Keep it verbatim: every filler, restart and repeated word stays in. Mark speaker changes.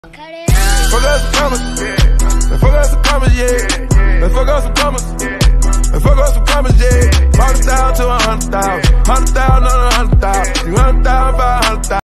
Speaker 1: Fuck us some commas, yeah. Fuck us some commas, yeah. Let's fuck us some commas, let's fuck us some commas, yeah. Hundred thousand to a hundred thousand, hundred thousand.